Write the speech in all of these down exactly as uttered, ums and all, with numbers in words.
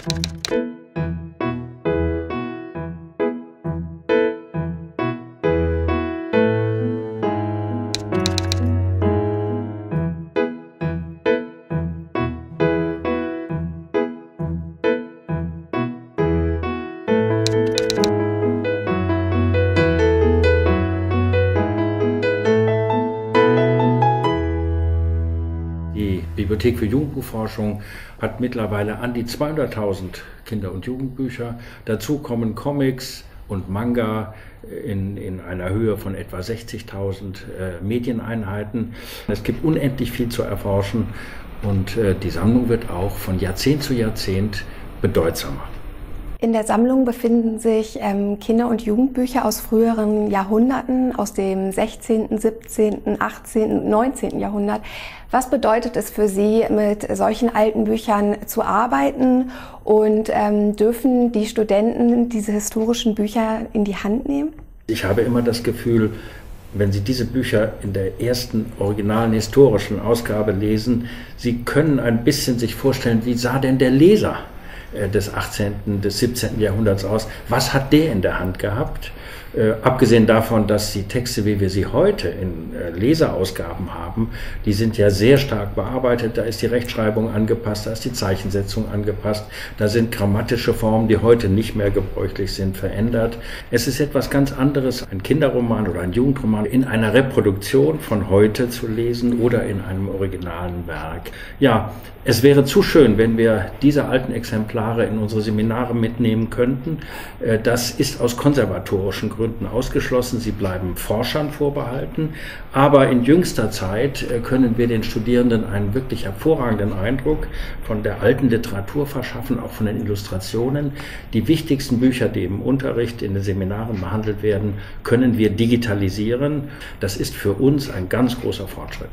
Die Bibliothek für Jugendbuchforschung hat mittlerweile an die zweihunderttausend Kinder- und Jugendbücher. Dazu kommen Comics und Manga in, in einer Höhe von etwa sechzigtausend äh, Medieneinheiten. Es gibt unendlich viel zu erforschen und äh, die Sammlung wird auch von Jahrzehnt zu Jahrzehnt bedeutsamer. In der Sammlung befinden sich ähm, Kinder- und Jugendbücher aus früheren Jahrhunderten, aus dem sechzehnten, siebzehnten, achtzehnten, neunzehnten Jahrhundert. Was bedeutet es für Sie, mit solchen alten Büchern zu arbeiten, und ähm, dürfen die Studenten diese historischen Bücher in die Hand nehmen? Ich habe immer das Gefühl, wenn Sie diese Bücher in der ersten originalen historischen Ausgabe lesen, Sie können ein bisschen sich vorstellen, wie sah denn der Leser des achtzehnten, des siebzehnten Jahrhunderts aus. Was hat der in der Hand gehabt? Äh, abgesehen davon, dass die Texte, wie wir sie heute in äh, Leserausgaben haben, die sind ja sehr stark bearbeitet. Da ist die Rechtschreibung angepasst, da ist die Zeichensetzung angepasst, da sind grammatische Formen, die heute nicht mehr gebräuchlich sind, verändert. Es ist etwas ganz anderes, ein Kinderroman oder ein Jugendroman in einer Reproduktion von heute zu lesen oder in einem originalen Werk. Ja, es wäre zu schön, wenn wir diese alten Exemplare in unsere Seminare mitnehmen könnten. Das ist aus konservatorischen Gründen ausgeschlossen. Sie bleiben Forschern vorbehalten. Aber in jüngster Zeit können wir den Studierenden einen wirklich hervorragenden Eindruck von der alten Literatur verschaffen, auch von den Illustrationen. Die wichtigsten Bücher, die im Unterricht in den Seminaren behandelt werden, können wir digitalisieren. Das ist für uns ein ganz großer Fortschritt.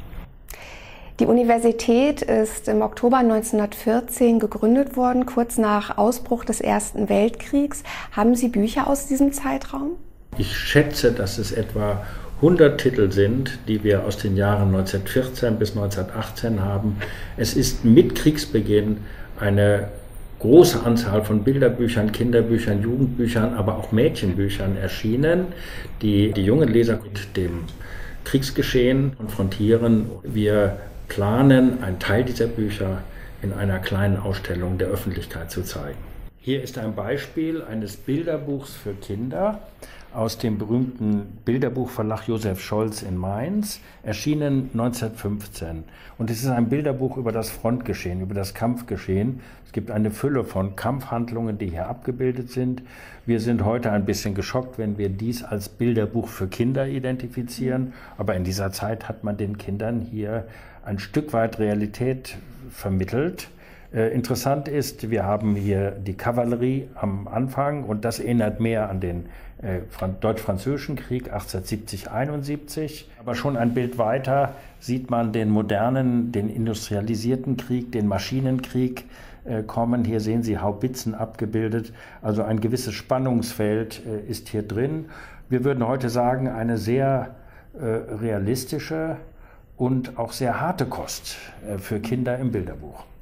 Die Universität ist im Oktober neunzehnhundertvierzehn gegründet worden, kurz nach Ausbruch des Ersten Weltkriegs. Haben Sie Bücher aus diesem Zeitraum? Ich schätze, dass es etwa hundert Titel sind, die wir aus den Jahren neunzehnhundertvierzehn bis neunzehnhundertachtzehn haben. Es ist mit Kriegsbeginn eine große Anzahl von Bilderbüchern, Kinderbüchern, Jugendbüchern, aber auch Mädchenbüchern erschienen, die die jungen Leser mit dem Kriegsgeschehen konfrontieren. Wir planen, einen Teil dieser Bücher in einer kleinen Ausstellung der Öffentlichkeit zu zeigen. Hier ist ein Beispiel eines Bilderbuchs für Kinder aus dem berühmten Bilderbuchverlag Josef Scholz in Mainz, erschienen neunzehnhundertfünfzehn. Und es ist ein Bilderbuch über das Frontgeschehen, über das Kampfgeschehen. Es gibt eine Fülle von Kampfhandlungen, die hier abgebildet sind. Wir sind heute ein bisschen geschockt, wenn wir dies als Bilderbuch für Kinder identifizieren. Aber in dieser Zeit hat man den Kindern hier ein Stück weit Realität vermittelt. Äh, interessant ist, wir haben hier die Kavallerie am Anfang, und das erinnert mehr an den äh, Deutsch-Französischen Krieg achtzehnhundertsiebzig einundsiebzig. Aber schon ein Bild weiter sieht man den modernen, den industrialisierten Krieg, den Maschinenkrieg äh, kommen. Hier sehen Sie Haubitzen abgebildet. Also ein gewisses Spannungsfeld äh, ist hier drin. Wir würden heute sagen, eine sehr äh, realistische und auch sehr harte Kost äh, für Kinder im Bilderbuch.